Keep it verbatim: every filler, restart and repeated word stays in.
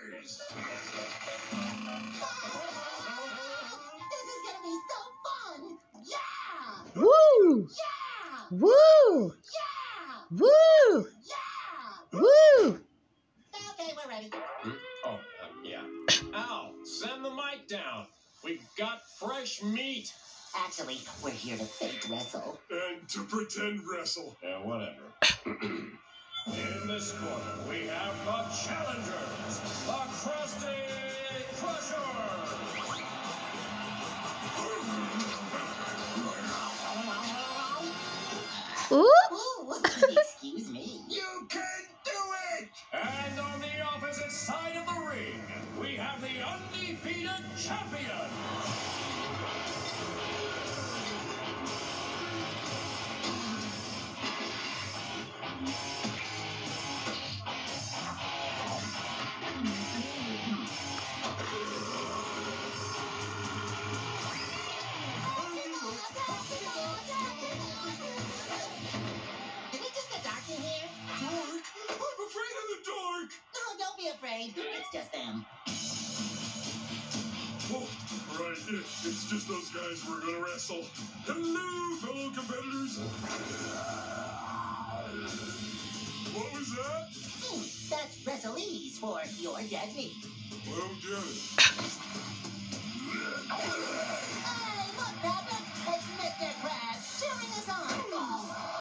This is gonna be so fun! Yeah! Woo! Yeah! Woo! Yeah! Woo! Yeah! Woo! Okay, we're ready. Oh, uh, yeah. Al, send the mic down. We've got fresh meat. Actually, we're here to fake wrestle. And to pretend wrestle. Yeah, whatever. In this corner, we have the challengers, the Krusty Crushers. Ooh! Ooh, excuse me. You can do it! And on the opposite side of the ring, we have the undefeated champion. Did it just get dark in here? Dark? I'm afraid of the dark! No, don't be afraid. It's just them. Oh, right, it, it's just those guys we're gonna wrestle. Hello, fellow competitors. What was that? Hmm, that's Wrestlese for your dead meat. Well, get it. Hey, look, Patrick! It's Mister Krabs cheering us on.